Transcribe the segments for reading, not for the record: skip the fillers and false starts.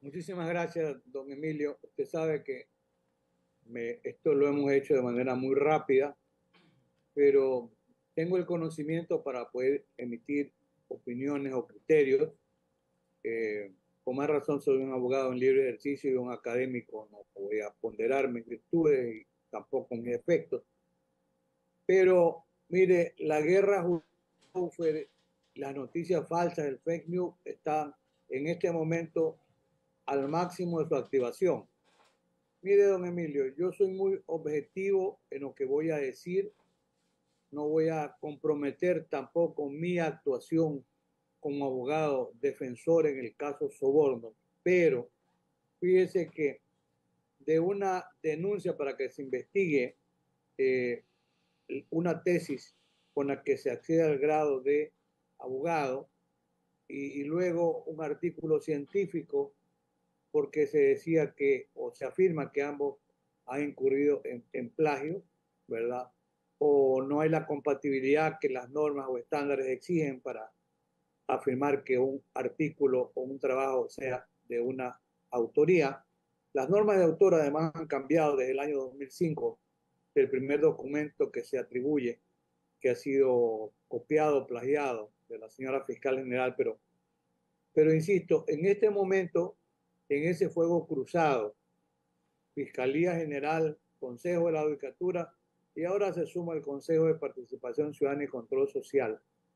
Muchísimas gracias, don Emilio. Usted sabe que esto lo hemos hecho de manera muy rápida, pero tengo el conocimiento para poder emitir opiniones o criterios. Con más razón, soy un abogado en libre ejercicio y un académico. No voy a ponderar mis virtudes y tampoco mis defectos. Pero mire, la guerra fue las noticias falsas, el fake news, están en este momento al máximo de su activación. Mire, don Emilio, yo soy muy objetivo en lo que voy a decir, no voy a comprometer tampoco mi actuación como abogado defensor en el caso Soborno, pero fíjese que de una denuncia para que se investigue eh, una tesis con la que se accede al grado de abogado y luego un artículo científico porque se decía que, o se afirma que ambos han incurrido en plagio, ¿verdad? O no hay la compatibilidad que las normas o estándares exigen para afirmar que un artículo o un trabajo sea de una autoría. Las normas de autor además han cambiado desde el año 2005, el primer documento que se atribuye que ha sido copiado, plagiado de la señora fiscal general, pero insisto, en este momento, en ese fuego cruzado, Fiscalía General, Consejo de la Judicatura y ahora se suma el Consejo de Participación Ciudadana y Control Social.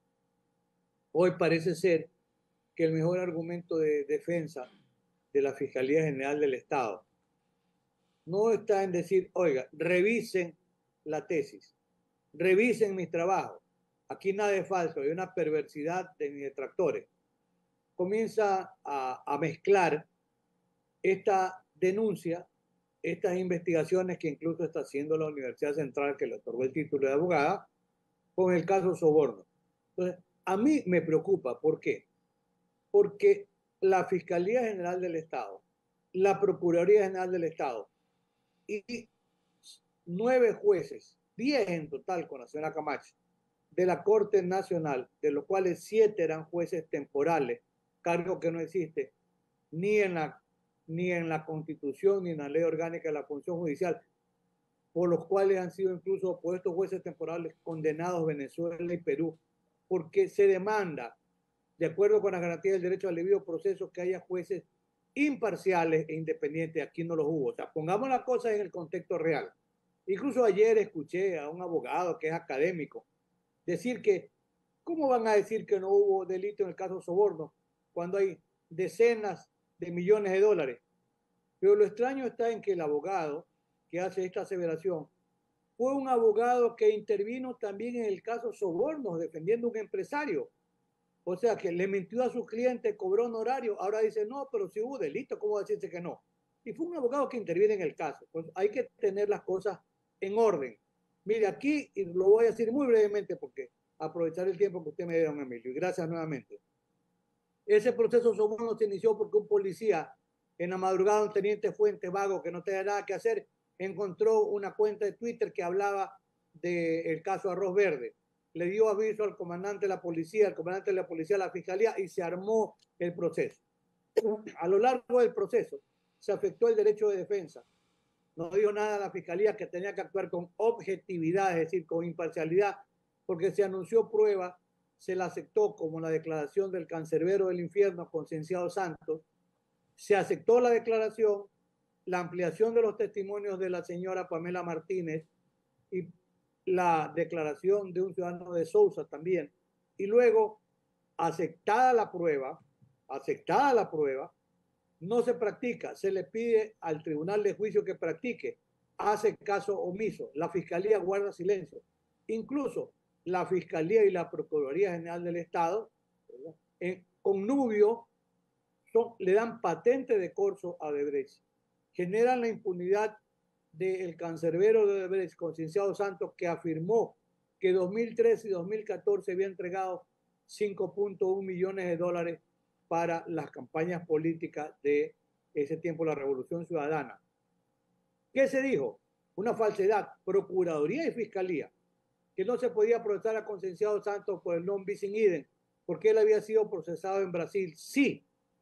Hoy parece ser que el mejor argumento de defensa de la Fiscalía General del Estado no está en decir, oiga, revisen la tesis, revisen mis trabajos. Aquí nada es falso, hay una perversidad de mis detractores. Comienza a mezclar esta denuncia, estas investigaciones que incluso está haciendo la Universidad Central que le otorgó el título de abogada, con el caso Soborno. Entonces, a mí me preocupa, ¿por qué? Porque la Fiscalía General del Estado, la Procuraduría General del Estado y 9 jueces, 10 en total con la señora Camacho, de la Corte Nacional, de los cuales 7 eran jueces temporales, cargo que no existe ni en la, ni en la Constitución ni en la Ley Orgánica de la Función Judicial, por los cuales han sido incluso por estos jueces temporales condenados Venezuela y Perú, porque se demanda, de acuerdo con las garantías del derecho al debido proceso, que haya jueces imparciales e independientes. Aquí no los hubo. O sea, pongamos las cosas en el contexto real. Incluso ayer escuché a un abogado que es académico decir que, ¿cómo van a decir que no hubo delito en el caso Soborno cuando hay decenas de millones de dólares? Pero lo extraño está en que el abogado que hace esta aseveración fue un abogado que intervino también en el caso Sobornos defendiendo a un empresario. O sea, que le mintió a su cliente, cobró honorario, ahora dice, no, pero si hubo delito, ¿cómo decirse que no? Y fue un abogado que interviene en el caso. Pues hay que tener las cosas en orden. Mire, aquí, y lo voy a decir muy brevemente porque aprovechar el tiempo que usted me dio, don Emilio, y gracias nuevamente. Ese proceso Soborno se inició porque un policía en la madrugada, un teniente Fuentes vago que no tenía nada que hacer, encontró una cuenta de Twitter que hablaba del caso Arroz Verde. Le dio aviso al comandante de la policía, al comandante de la policía, a la fiscalía y se armó el proceso. A lo largo del proceso se afectó el derecho de defensa. No dijo nada a la fiscalía que tenía que actuar con objetividad, es decir, con imparcialidad, porque se anunció prueba, se la aceptó como la declaración del cancerbero del infierno, Concienciado Santos, se aceptó la declaración, la ampliación de los testimonios de la señora Pamela Martínez y la declaración de un ciudadano de Sousa también, y luego, aceptada la prueba, no se practica, se le pide al tribunal de juicio que practique, hace caso omiso, la fiscalía guarda silencio. Incluso la fiscalía y la Procuraduría General del Estado, en connubio, le dan patente de corso a Odebrecht, generan la impunidad del cancerbero de Odebrecht, Concienciado Santos, que afirmó que 2013 y 2014 había entregado 5.1 millones de dólares para las campañas políticas de ese tiempo, la Revolución Ciudadana. ¿Qué se dijo? Una falsedad. Procuraduría y Fiscalía, que no se podía procesar a Concienciado Santos por el non bis in idem, porque él había sido procesado en Brasil. Sí,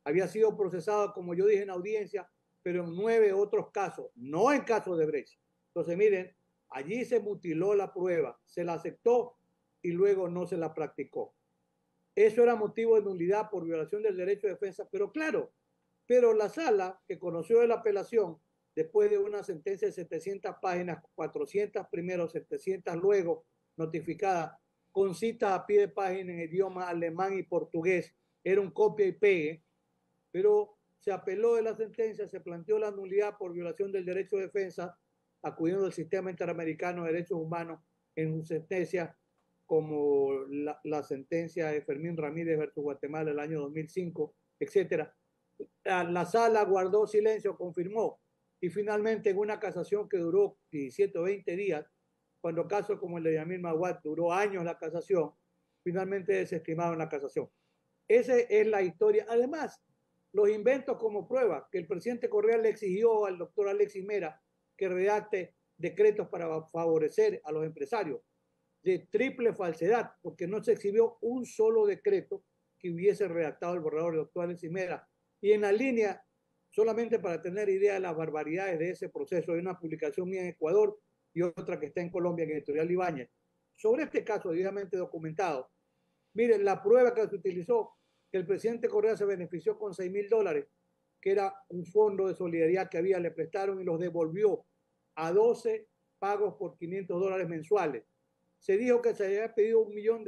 había sido procesado, como yo dije en audiencia, pero en 9 otros casos, no en casos de Brecht. Entonces, miren, allí se mutiló la prueba, se la aceptó y luego no se la practicó. Eso era motivo de nulidad por violación del derecho de defensa, pero claro, pero la sala que conoció de la apelación, después de una sentencia de 700 páginas, 400 primero, 700 luego, notificada, con citas a pie de página en idioma alemán y portugués, era un copia y pegue, pero se apeló de la sentencia, se planteó la nulidad por violación del derecho de defensa, acudiendo al sistema interamericano de derechos humanos en su sentencia, como la sentencia de Fermín Ramírez versus Guatemala del año 2005, etcétera. La sala guardó silencio, confirmó, y finalmente en una casación que duró 17 o 20 días, cuando casos como el de Yamil Maguad duró años la casación, finalmente desestimaron la casación. Esa es la historia. Además, los inventos como prueba que el presidente Correa le exigió al doctor Alexis Mera que redacte decretos para favorecer a los empresarios, de triple falsedad, porque no se exhibió un solo decreto que hubiese redactado el borrador del doctor Alexis Mera. Y en la línea, solamente para tener idea de las barbaridades de ese proceso, hay una publicación mía en Ecuador y otra que está en Colombia, en Editorial Ibáñez, sobre este caso debidamente documentado. Miren, la prueba que se utilizó, que el presidente Correa se benefició con $6,000, que era un fondo de solidaridad que había, le prestaron y los devolvió a 12 pagos por $500 mensuales. Se dijo que se había pedido $1 millón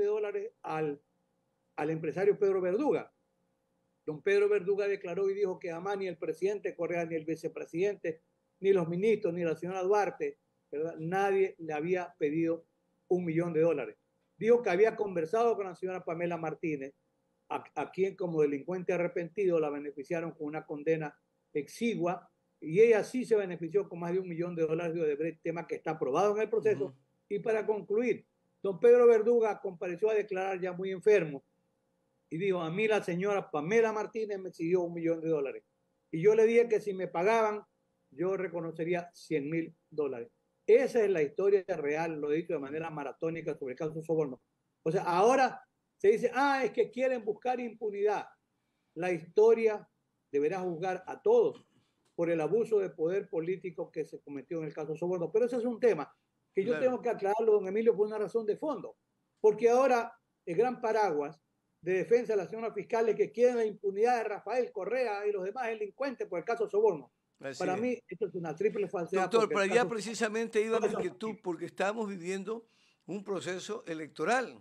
al empresario Pedro Verduga. Don Pedro Verduga declaró y dijo que jamás ni el presidente Correa, ni el vicepresidente, ni los ministros, ni la señora Duarte, ¿verdad? Nadie le había pedido $1 millón. Dijo que había conversado con la señora Pamela Martínez, a quien como delincuente arrepentido la beneficiaron con una condena exigua, y ella sí se benefició con más de $1 millón de Odebrecht, tema que está aprobado en el proceso. Y para concluir, don Pedro Verduga compareció a declarar ya muy enfermo y dijo: a mí la señora Pamela Martínez me exigió $1 millón. Y yo le dije que si me pagaban, yo reconocería $100,000. Esa es la historia real, lo he dicho de manera maratónica sobre el caso Soborno. O sea, ahora se dice, es que quieren buscar impunidad. La historia deberá juzgar a todos por el abuso de poder político que se cometió en el caso Soborno. Pero ese es un tema que yo tengo que aclararlo, don Emilio, por una razón de fondo. Porque ahora el gran paraguas de defensa de la señora fiscal es que quieren la impunidad de Rafael Correa y los demás delincuentes por el caso Soborno. Para mí, esto es una triple falsedad. Doctor, para allá precisamente iba mi inquietud, porque estamos viviendo un proceso electoral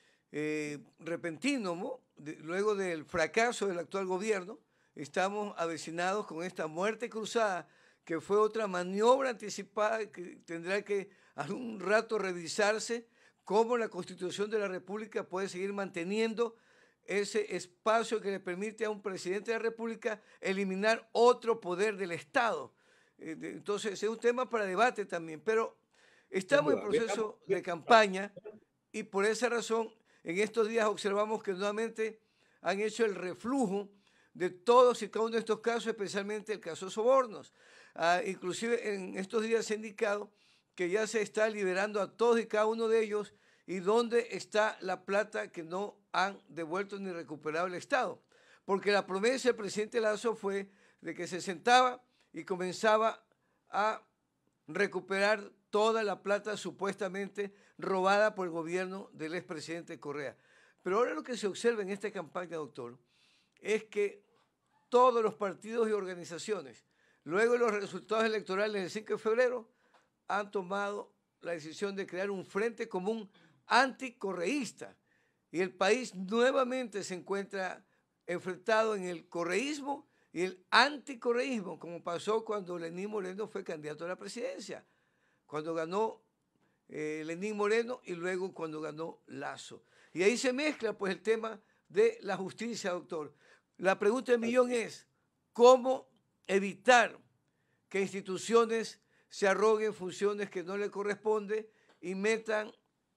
repentino, ¿no? Luego del fracaso del actual gobierno, estamos avecinados con esta muerte cruzada, que fue otra maniobra anticipada que tendrá que algún rato revisarse cómo la Constitución de la República puede seguir manteniendo ese espacio que le permite a un presidente de la República eliminar otro poder del Estado. Entonces, es un tema para debate también, pero estamos en proceso de campaña y por esa razón en estos días observamos que nuevamente han hecho el reflujo de todos y cada uno de estos casos, especialmente el caso Sobornos. Inclusive en estos días se ha indicado que ya se está liberando a todos y cada uno de ellos y dónde está la plata que no han devuelto ni recuperado el Estado. Porque la promesa del presidente Lazo fue de que se sentaba y comenzaba a recuperar toda la plata supuestamente robada por el gobierno del expresidente Correa. Pero ahora lo que se observa en esta campaña, doctor, es que todos los partidos y organizaciones, luego de los resultados electorales del 5 de febrero, han tomado la decisión de crear un frente común anticorreísta. Y el país nuevamente se encuentra enfrentado en el correísmo y el anticorreísmo, como pasó cuando Lenín Moreno fue candidato a la presidencia, cuando ganó Lenín Moreno y luego cuando ganó Lazo. Y ahí se mezcla pues el tema de la justicia, doctor. La pregunta del millón es, ¿cómo evitar que instituciones se arroguen funciones que no le corresponden y metan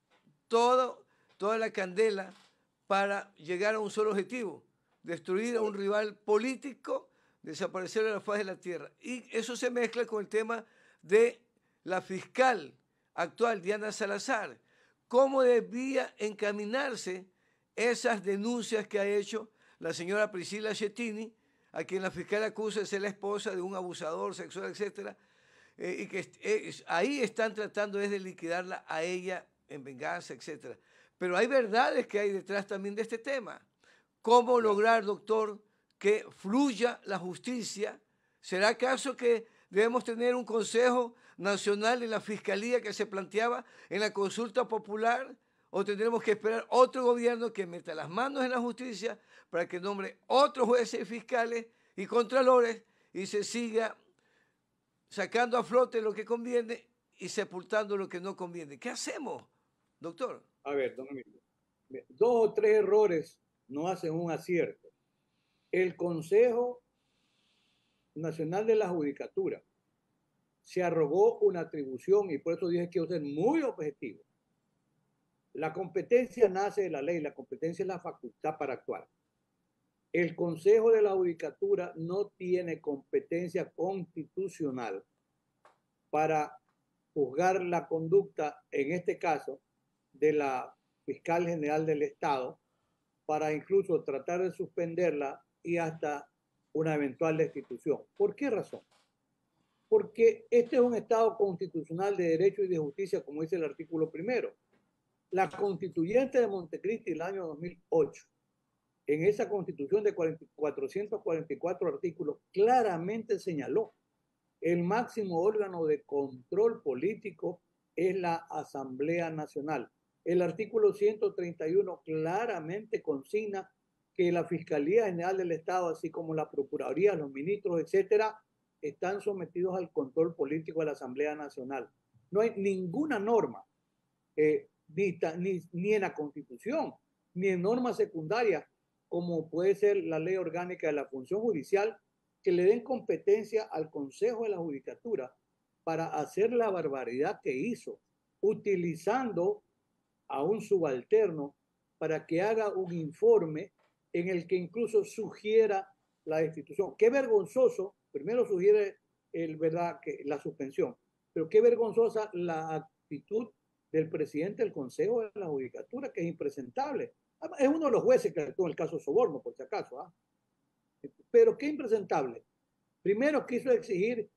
toda la candela para llegar a un solo objetivo: destruir a un rival político, desaparecer de la faz de la tierra? Y eso se mezcla con el tema de la fiscal actual, Diana Salazar. ¿Cómo debía encaminarse esas denuncias que ha hecho la señora Priscila Schettini a quien la fiscal acusa de ser la esposa de un abusador sexual, etcétera, y que ahí están tratando de liquidarla a ella en venganza, etcétera. Pero hay verdades que hay detrás también de este tema. ¿Cómo lograr, doctor, que fluya la justicia? ¿Será acaso que debemos tener un Consejo Nacional en la Fiscalía que se planteaba en la consulta popular? ¿O tendremos que esperar otro gobierno que meta las manos en la justicia para que nombre otros jueces, fiscales y contralores y se siga sacando a flote lo que conviene y sepultando lo que no conviene? ¿Qué hacemos, doctor? A ver, don Emilio, dos o tres errores no hacen un acierto. El Consejo Nacional de la Judicatura se arrogó una atribución, y por eso dije que usted es muy objetivo. La competencia nace de la ley, la competencia es la facultad para actuar. El Consejo de la Judicatura no tiene competencia constitucional para juzgar la conducta, en este caso, de la fiscal general del Estado, para incluso tratar de suspenderla y hasta una eventual destitución. ¿Por qué razón? Porque este es un Estado constitucional de derecho y de justicia, como dice el artículo primero. La constituyente de Montecristi del año 2008, en esa constitución de 444 artículos, claramente señaló el máximo órgano de control político es la Asamblea Nacional. El artículo 131 claramente consigna que la Fiscalía General del Estado, así como la Procuraduría, los ministros, etcétera, están sometidos al control político de la Asamblea Nacional. No hay ninguna norma, ni en la Constitución, ni en normas secundarias, como puede ser la Ley Orgánica de la Función Judicial, que le den competencia al Consejo de la Judicatura para hacer la barbaridad que hizo, utilizando a un subalterno para que haga un informe en el que incluso sugiera la destitución. Qué vergonzoso, primero sugiere verdad que la suspensión, pero qué vergonzosa la actitud del presidente del Consejo de la Judicatura, que es impresentable. Es uno de los jueces que actuó en el caso Soborno, por si acaso. Pero qué impresentable. Primero quiso exigir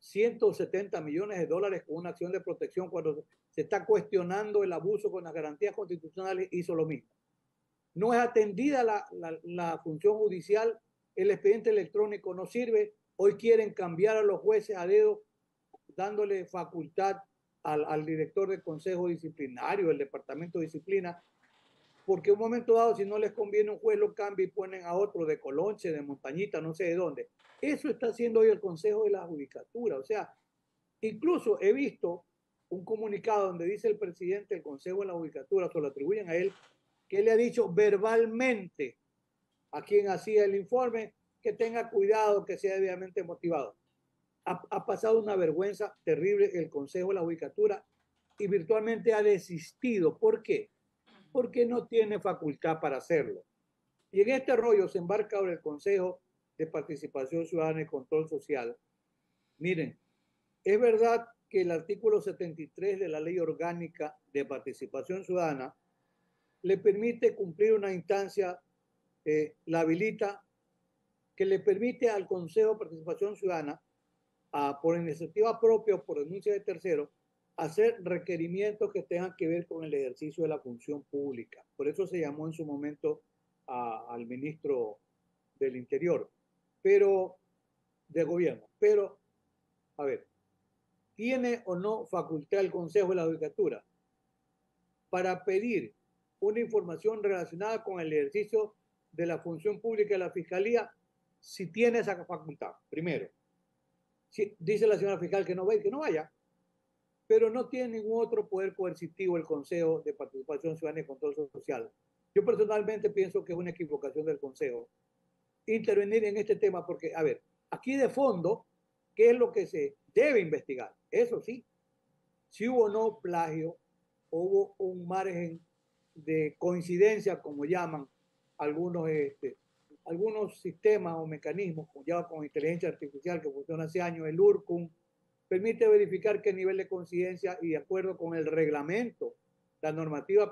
170 millones de dólares con una acción de protección cuando se está cuestionando el abuso con las garantías constitucionales, hizo lo mismo. No es atendida la función judicial, el expediente electrónico no sirve, hoy quieren cambiar a los jueces a dedo, dándole facultad al director del Consejo Disciplinario, del Departamento de Disciplina, porque en un momento dado, si no les conviene un juez, lo cambia y ponen a otro de Colonche, de Montañita, no sé de dónde. Eso está haciendo hoy el Consejo de la Judicatura. O sea, incluso he visto un comunicado donde dice el presidente del Consejo de la Judicatura, se lo atribuyen a él, que le ha dicho verbalmente a quien hacía el informe que tenga cuidado, que sea debidamente motivado. Ha pasado una vergüenza terrible el Consejo de la Judicatura y virtualmente ha desistido. ¿Por qué? Porque no tiene facultad para hacerlo. Y en este rollo se embarca ahora el Consejo de Participación Ciudadana y Control Social. Miren, es verdad que el artículo 73 de la Ley Orgánica de Participación Ciudadana le permite cumplir una instancia, la habilita, que le permite al Consejo de Participación Ciudadana, por iniciativa propia o por denuncia de terceros, hacer requerimientos que tengan que ver con el ejercicio de la función pública. Por eso se llamó en su momento al ministro del Interior, pero de gobierno. Pero, a ver, ¿tiene o no facultad el Consejo de la Judicatura para pedir una información relacionada con el ejercicio de la función pública de la Fiscalía? Si tiene esa facultad, primero. Si dice la señora fiscal que no va, que no vaya, pero no tiene ningún otro poder coercitivo el Consejo de Participación Ciudadana y Control Social. Yo personalmente pienso que es una equivocación del Consejo intervenir en este tema porque, a ver, aquí de fondo, ¿qué es lo que se debe investigar? Eso sí, si hubo o no plagio, o hubo un margen de coincidencia, como llaman algunos sistemas o mecanismos, como ya con inteligencia artificial que funciona hace años, el URCUM, permite verificar qué nivel de coincidencia y de acuerdo con el reglamento, la normativa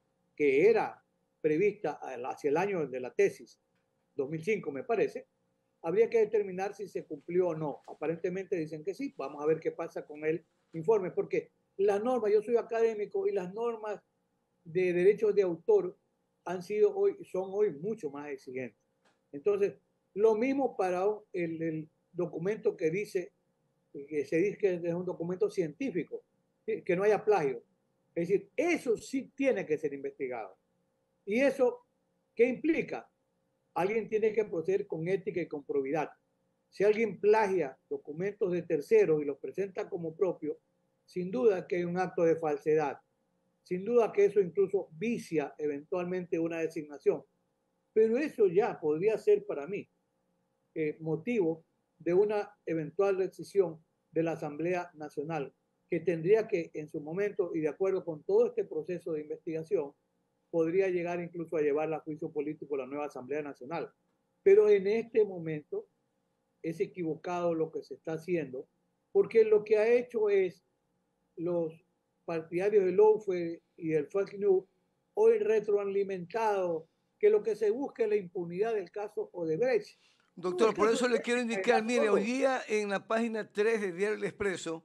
que era prevista hacia el año de la tesis, 2005 me parece, habría que determinar si se cumplió o no. Aparentemente dicen que sí, vamos a ver qué pasa con el informe, porque las normas, yo soy académico y las normas de derechos de autor son hoy mucho más exigentes. Entonces, lo mismo para el documento que dice, que se dice que es un documento científico, que no haya plagio. Es decir, eso sí tiene que ser investigado. ¿Y eso qué implica? Alguien tiene que proceder con ética y con probidad. Si alguien plagia documentos de terceros y los presenta como propios, sin duda que hay un acto de falsedad. Sin duda que eso incluso vicia eventualmente una designación. Pero eso ya podría ser para mí motivo de una eventual decisión de la Asamblea Nacional, que tendría que en su momento y de acuerdo con todo este proceso de investigación, podría llegar incluso a llevarla a juicio político la nueva Asamblea Nacional. Pero en este momento es equivocado lo que se está haciendo, porque lo que ha hecho es los partidarios del lawfare y del fake news hoy retroalimentado que lo que se busca es la impunidad del caso Odebrecht. No, el Doctor, por caso eso le Odebrecht quiero indicar, era mire, hoy todo. día en la página 3 de Diario El Expreso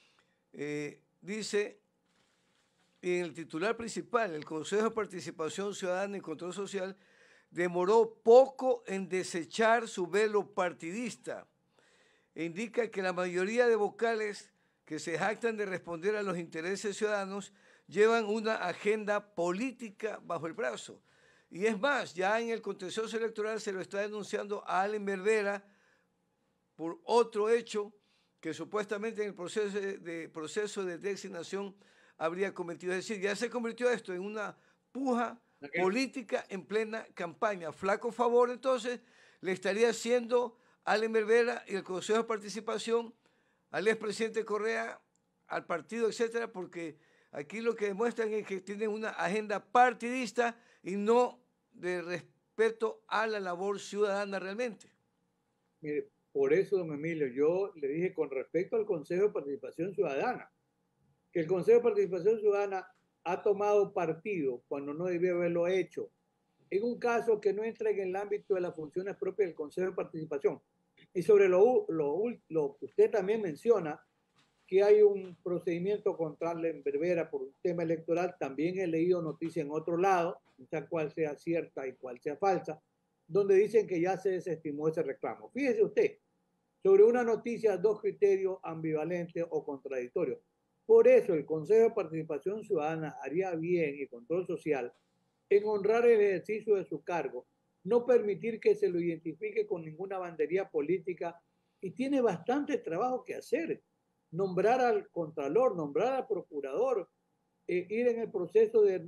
dice en el titular principal, el Consejo de Participación Ciudadana y Control Social demoró poco en desechar su velo partidista e indica que la mayoría de vocales que se jactan de responder a los intereses ciudadanos llevan una agenda política bajo el brazo. Y es más, ya en el contencioso electoral se lo está denunciando a Allen Berbera por otro hecho que supuestamente en el proceso de designación habría cometido. Es decir, ya se convirtió esto en una puja política en plena campaña. Flaco favor, entonces, le estaría haciendo Allen Berbera y el Consejo de Participación al expresidente Correa, al partido, etcétera, porque aquí lo que demuestran es que tienen una agenda partidista y no de respeto a la labor ciudadana realmente. Mire, por eso, don Emilio, yo le dije con respecto al Consejo de Participación Ciudadana, que el Consejo de Participación Ciudadana ha tomado partido cuando no debía haberlo hecho, en un caso que no entra en el ámbito de las funciones propias del Consejo de Participación. Y sobre lo que usted también menciona, que hay un procedimiento contra la Berbera por un tema electoral, también he leído noticias en otro lado, no sé cuál sea cierta y cuál sea falsa, donde dicen que ya se desestimó ese reclamo. Fíjese usted, sobre una noticia, dos criterios ambivalentes o contradictorios. Por eso el Consejo de Participación Ciudadana haría bien y control social en honrar el ejercicio de su cargo, no permitir que se lo identifique con ninguna bandería política y tiene bastante trabajo que hacer. Nombrar al contralor, nombrar al procurador, ir en el proceso de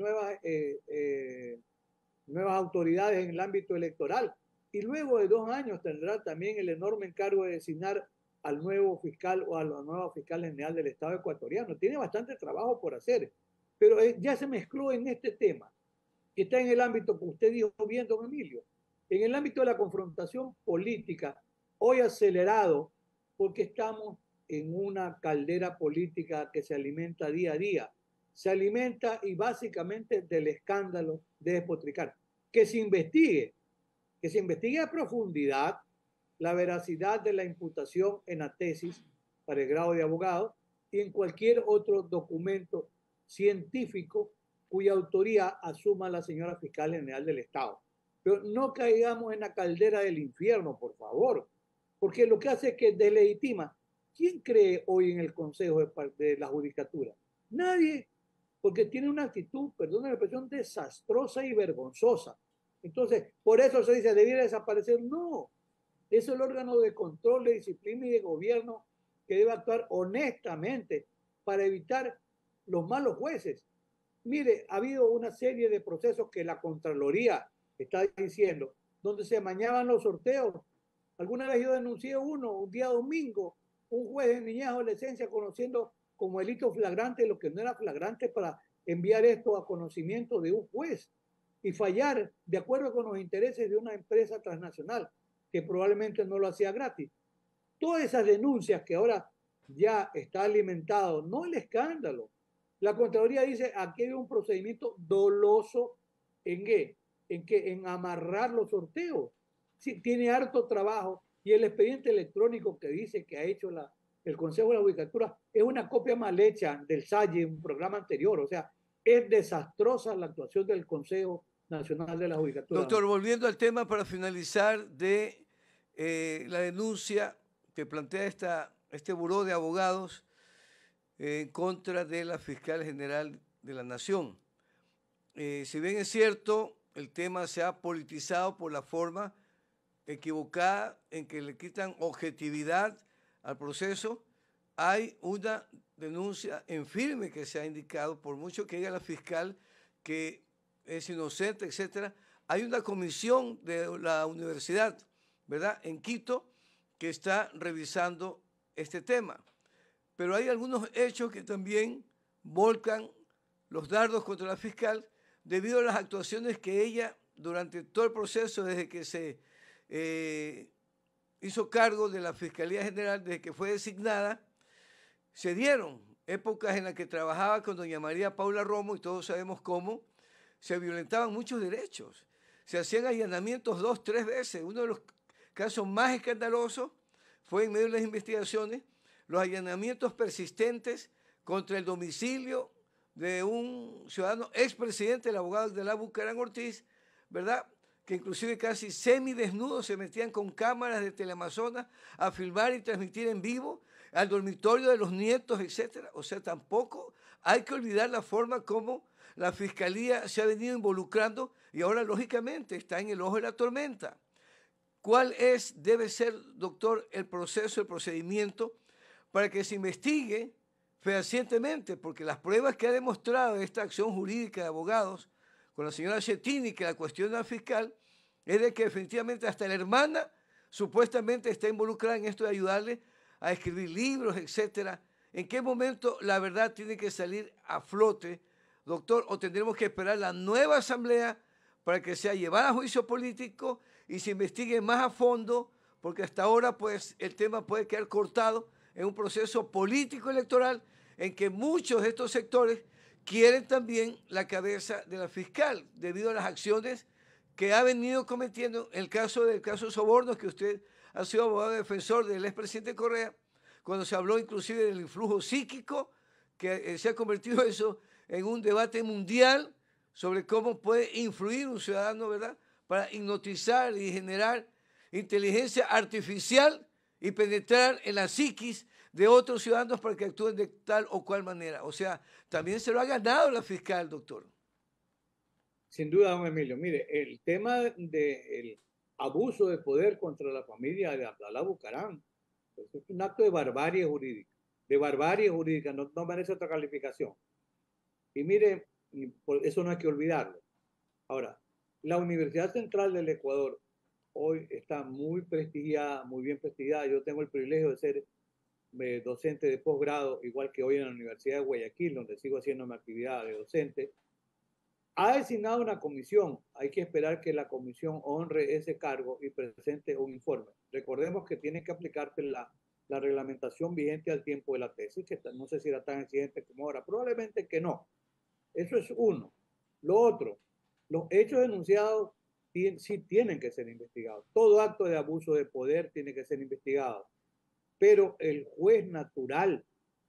nuevas autoridades en el ámbito electoral. Y luego de 2 años tendrá también el enorme encargo de designar al nuevo fiscal o a la nueva fiscal general del Estado ecuatoriano. Tiene bastante trabajo por hacer, pero ya se mezcló en este tema que está en el ámbito que usted dijo bien, don Emilio, en el ámbito de la confrontación política, hoy acelerado, porque estamos en una caldera política que se alimenta día a día. Se alimenta y básicamente del escándalo de despotricar. Que que se investigue a profundidad la veracidad de la imputación en la tesis para el grado de abogado y en cualquier otro documento científico cuya autoría asuma la señora fiscal general del Estado. Pero no caigamos en la caldera del infierno, por favor, porque lo que hace es que deslegitima. ¿Quién cree hoy en el Consejo de la Judicatura? Nadie, porque tiene una actitud, perdón la expresión, desastrosa y vergonzosa. Entonces, por eso se dice, debiera desaparecer. No, es el órgano de control, de disciplina y de gobierno que debe actuar honestamente para evitar los malos jueces. Mire, ha habido una serie de procesos que la Contraloría está diciendo, donde se amañaban los sorteos. Alguna vez yo denuncié uno, un día domingo, un juez de niñez y adolescencia conociendo como delito flagrante lo que no era flagrante para enviar esto a conocimiento de un juez y fallar de acuerdo con los intereses de una empresa transnacional que probablemente no lo hacía gratis. Todas esas denuncias que ahora ya está alimentado, no el escándalo. La Contraloría dice, aquí hay un procedimiento doloso ¿en qué? En amarrar los sorteos. Sí, tiene harto trabajo Y el expediente electrónico que dice que ha hecho el Consejo de la Judicatura es una copia mal hecha del SAGE, un programa anterior. O sea, es desastrosa la actuación del Consejo Nacional de la Judicatura. Doctor, volviendo al tema para finalizar de la denuncia que plantea este buró de abogados en contra de la fiscal general de la Nación. Si bien es cierto, el tema se ha politizado por la forma equivocada en que le quitan objetividad al proceso, hay una denuncia en firme que se ha indicado, por mucho que diga la fiscal que es inocente, etcétera. Hay una comisión de la universidad, ¿verdad?, en Quito, que está revisando este tema. Pero hay algunos hechos que también volcan los dardos contra la fiscal debido a las actuaciones que ella, durante todo el proceso, desde que se hizo cargo de la Fiscalía General, desde que fue designada, se dieron épocas en las que trabajaba con doña María Paula Romo, y todos sabemos cómo se violentaban muchos derechos. Se hacían allanamientos 2, 3 veces. Uno de los casos más escandalosos fue, en medio de las investigaciones, los allanamientos persistentes contra el domicilio de un ciudadano expresidente, el abogado Abdalá Bucaram Ortiz, ¿verdad?, que inclusive casi semidesnudos se metían con cámaras de Teleamazonas a filmar y transmitir en vivo al dormitorio de los nietos, etcétera. O sea, tampoco hay que olvidar la forma como la Fiscalía se ha venido involucrando y ahora, lógicamente, está en el ojo de la tormenta. ¿Cuál debe ser, doctor, el proceso, el procedimiento para que se investigue fehacientemente? Porque las pruebas que ha demostrado esta acción jurídica de abogados con la señora Schettini, que la cuestiona fiscal, es de que definitivamente hasta la hermana supuestamente está involucrada en esto de ayudarle a escribir libros, etcétera. ¿En qué momento la verdad tiene que salir a flote, doctor? ¿O tendremos que esperar la nueva asamblea para que sea llevada a juicio político y se investigue más a fondo? Porque hasta ahora, pues, el tema puede quedar cortado en un proceso político electoral en que muchos de estos sectores quieren también la cabeza de la fiscal debido a las acciones que ha venido cometiendo. El caso del caso Sobornos, que usted ha sido abogado defensor del expresidente Correa, cuando se habló inclusive del influjo psíquico, que se ha convertido eso en un debate mundial sobre cómo puede influir un ciudadano, ¿verdad?, para hipnotizar y generar inteligencia artificial y penetrar en la psiquis de otros ciudadanos para que actúen de tal o cual manera. O sea, también se lo ha ganado la fiscal, doctor. Sin duda, don Emilio. Mire, el tema del abuso de poder contra la familia de Abdalá Bucaram es un acto de barbarie jurídica, no merece otra calificación. Y mire, por eso no hay que olvidarlo. Ahora, la Universidad Central del Ecuador hoy está muy prestigiada, muy bien prestigiada. Yo tengo el privilegio de ser docente de posgrado, igual que hoy en la Universidad de Guayaquil, donde sigo haciendo mi actividad de docente. Ha designado una comisión. Hay que esperar que la comisión honre ese cargo y presente un informe. Recordemos que tiene que aplicarse la reglamentación vigente al tiempo de la tesis, que no sé si era tan exigente como ahora. Probablemente que no. Eso es uno. Lo otro, los hechos denunciados sí tienen que ser investigados. Todo acto de abuso de poder tiene que ser investigado. Pero el juez natural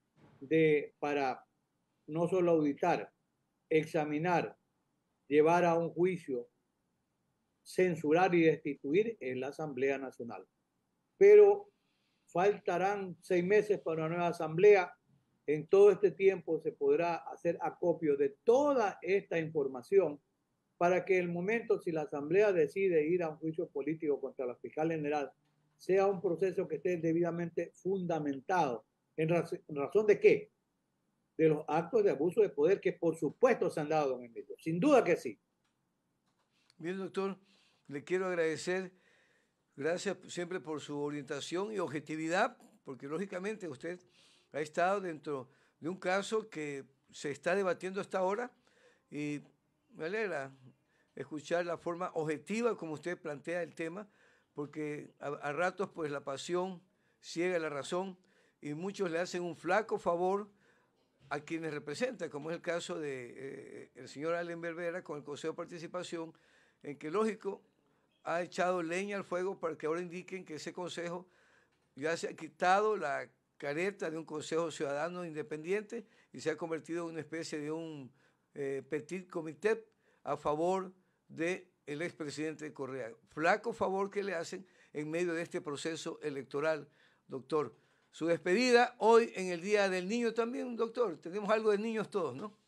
para no solo auditar, examinar, llevar a un juicio, censurar y destituir es la Asamblea Nacional. Pero faltarán 6 meses para una nueva asamblea. En todo este tiempo se podrá hacer acopio de toda esta información para que el momento, si la asamblea decide ir a un juicio político contra la fiscal general, sea un proceso que esté debidamente fundamentado. ¿En razón de qué? De los actos de abuso de poder que por supuesto se han dado, don Emilio. Sin duda que sí. Bien, doctor, le quiero agradecer. Gracias siempre por su orientación y objetividad, porque lógicamente usted ha estado dentro de un caso que se está debatiendo hasta ahora y me alegra escuchar la forma objetiva como usted plantea el tema, porque a ratos pues la pasión ciega la razón y muchos le hacen un flaco favor a quienes representa, como es el caso de el señor Allen Berbera con el Consejo de Participación, en que lógico ha echado leña al fuego para que ahora indiquen que ese consejo ya se ha quitado la careta de un consejo ciudadano independiente y se ha convertido en una especie de un petit comité a favor del expresidente Correa. Flaco favor que le hacen en medio de este proceso electoral, doctor. Su despedida hoy en el Día del Niño también, doctor. Tenemos algo de niños todos, ¿no?